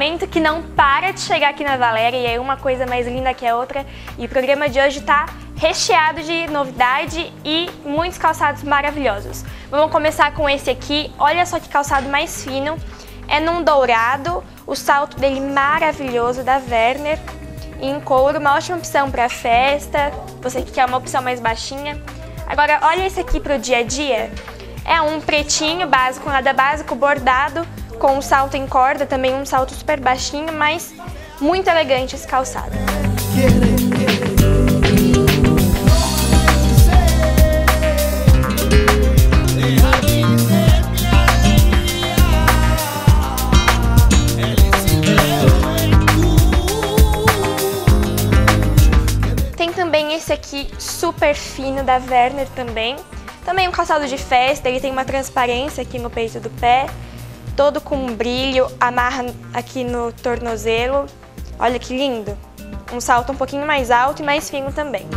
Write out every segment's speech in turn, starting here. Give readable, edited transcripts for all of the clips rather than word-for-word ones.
lançamento que não para de chegar aqui na Valéria, e é uma coisa mais linda que a outra. E o programa de hoje tá recheado de novidade e muitos calçados maravilhosos. Vamos começar com esse aqui. Olha só que calçado mais fino. É num dourado, o salto dele maravilhoso da Werner, em couro, uma ótima opção para festa, você que quer uma opção mais baixinha. Agora, olha esse aqui pro dia a dia. É um pretinho básico, nada básico, bordado, com um salto em corda, também um salto super baixinho, mas muito elegante esse calçado. Tem também esse aqui super fino da Werner também. Também um calçado de festa, ele tem uma transparência aqui no peito do pé, todo com um brilho, amarra aqui no tornozelo. Olha que lindo! Um salto um pouquinho mais alto e mais fino também.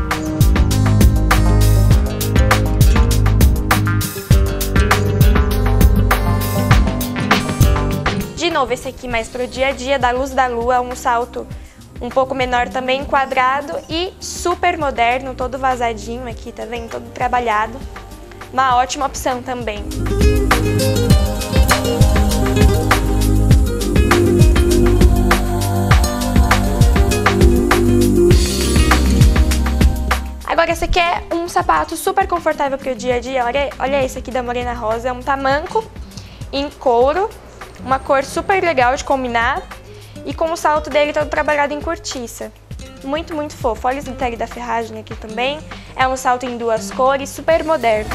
De novo esse aqui mais pro dia a dia, da Luz da Lua, um salto um pouco menor também, quadrado e super moderno, todo vazadinho aqui, tá vendo? Todo trabalhado. Uma ótima opção também. Agora esse aqui é um sapato super confortável para o dia a dia. Olha esse aqui da Morena Rosa, é um tamanco em couro, uma cor super legal de combinar e com o salto dele todo trabalhado em cortiça. Muito, muito fofo. Olha os detalhes da ferragem aqui também. É um salto em duas cores, super moderno.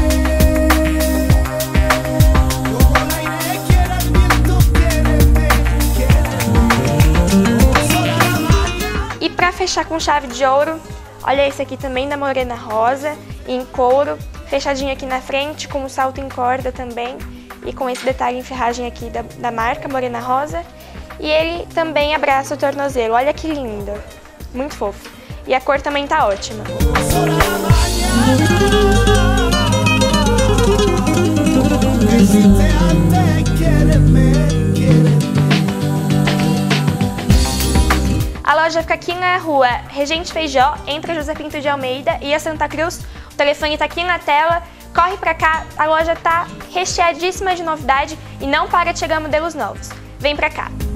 E para fechar com chave de ouro, olha esse aqui também da Morena Rosa, em couro, fechadinho aqui na frente, com um salto em corda também, e com esse detalhe em ferragem aqui da marca Morena Rosa. E ele também abraça o tornozelo, olha que lindo, muito fofo. E a cor também tá ótima. A loja fica aqui na rua Regente Feijó, entre a José Pinto de Almeida e a Santa Cruz. O telefone tá aqui na tela, corre pra cá, a loja tá recheadíssima de novidade e não para de chegar modelos novos. Vem pra cá!